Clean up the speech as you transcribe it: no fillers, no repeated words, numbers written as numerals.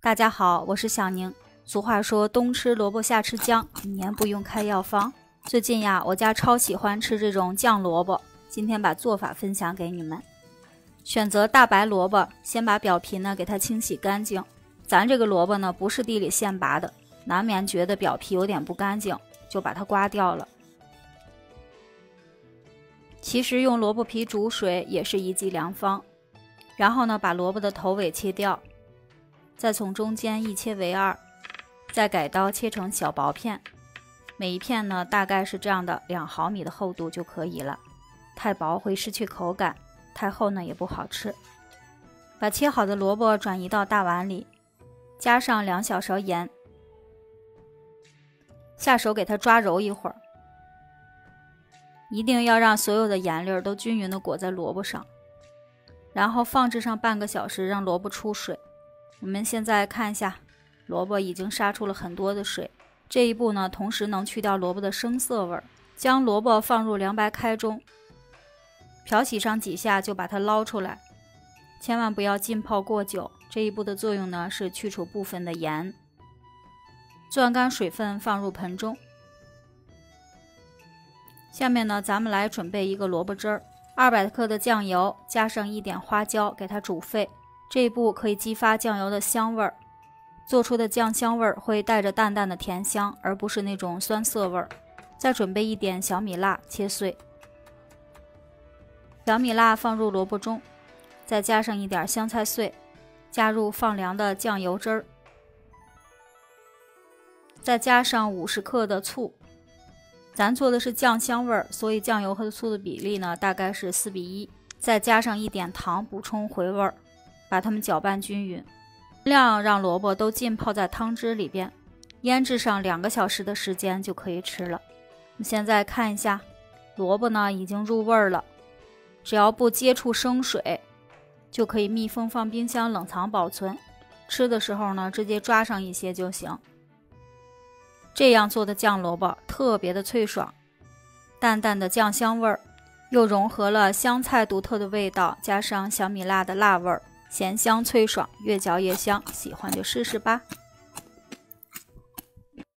大家好，我是小宁。俗话说冬吃萝卜夏吃姜，1年不用开药方。最近呀，我家超喜欢吃这种酱萝卜，今天把做法分享给你们。选择大白萝卜，先把表皮呢给它清洗干净。咱这个萝卜呢不是地里现拔的，难免觉得表皮有点不干净，就把它刮掉了。其实用萝卜皮煮水也是一剂良方。然后呢，把萝卜的头尾切掉，再从中间一切为2，再改刀切成小薄片，每一片呢大概是这样的2毫米的厚度就可以了。太薄会失去口感，太厚呢也不好吃。把切好的萝卜转移到大碗里，加上2小勺盐，下手给它抓揉一会儿，一定要让所有的盐粒都均匀的裹在萝卜上。然后放置上半个小时，让萝卜出水。我们现在看一下，萝卜已经杀出了很多的水。这一步呢，同时能去掉萝卜的生涩味儿。将萝卜放入凉白开中，漂洗上几下就把它捞出来，千万不要浸泡过久。这一步的作用呢，是去除部分的盐。攥干水分放入盆中。下面呢，咱们来准备一个萝卜汁儿。200克的酱油，加上1点花椒，给它煮沸。这一步可以激发酱油的香味儿，做出的酱香味儿会带着淡淡的甜香，而不是那种酸涩味儿。再准备1点小米辣，切碎。小米辣放入萝卜中，再加上1点香菜碎，加入放凉的酱油汁儿，再加上50克的醋。咱做的是酱香味儿，所以酱油和醋的比例呢大概是4比1，再加上1点糖补充回味儿，把它们搅拌均匀，尽量让萝卜都浸泡在汤汁里边，腌制上2个小时的时间就可以吃了。我们现在看一下，萝卜呢已经入味儿了，只要不接触生水，就可以密封放冰箱冷藏保存。吃的时候呢，直接抓上一些就行。这样做的酱萝卜特别的脆爽，淡淡的酱香味儿，又融合了香菜独特的味道，加上小米辣的辣味儿，咸香脆爽，越嚼越香。喜欢就试试吧。